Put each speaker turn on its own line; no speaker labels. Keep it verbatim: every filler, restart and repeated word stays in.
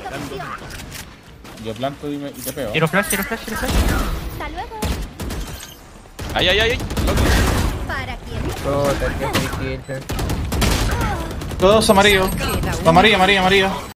Yo planto y, me, y te pego.
Tiro flash, tiro flash, tiro flash.
Hasta luego.
Ay, ay, ay, ay.
¿Para quién?
Puta, qué difícil.
Todos amarillo. Amarillo, amarillo, amarillo.